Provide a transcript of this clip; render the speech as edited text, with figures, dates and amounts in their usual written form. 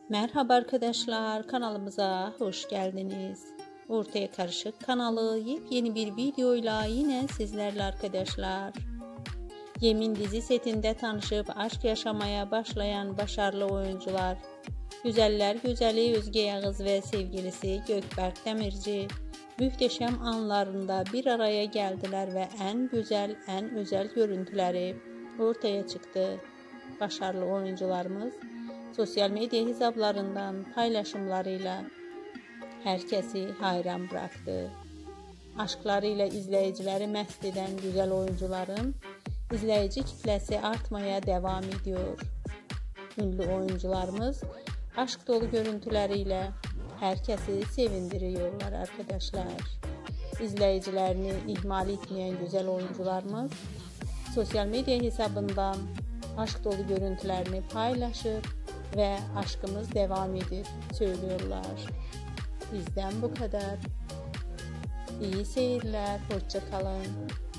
Merhaba arkadaşlar, kanalımıza hoş geldiniz. Ortaya Karışık kanalı yepyeni bir videoyla yine sizlerle arkadaşlar. Yemin dizi setinde tanışıp aşk yaşamaya başlayan başarılı oyuncular, güzeller güzeli Özge Yağız ve sevgilisi Gökberk Demirci muhteşem anlarında bir araya geldiler ve en güzel, en özel görüntüleri ortaya çıktı. Başarılı oyuncularımız sosyal medya hesaplarından paylaşımlarıyla herkesi hayran bıraktı. Aşklarıyla izleyicileri mest eden güzel oyuncuların izleyici kitlesi artmaya devam ediyor. Ünlü oyuncularımız aşk dolu görüntüleriyle herkesi sevindiriyorlar arkadaşlar. İzleyicilerini ihmal etmeyen güzel oyuncularımız sosyal medya hesabından aşk dolu görüntülerini paylaşıp ve aşkımız devam edip söylüyorlar. Bizden bu kadar. İyi seyirler, hoşça kalın.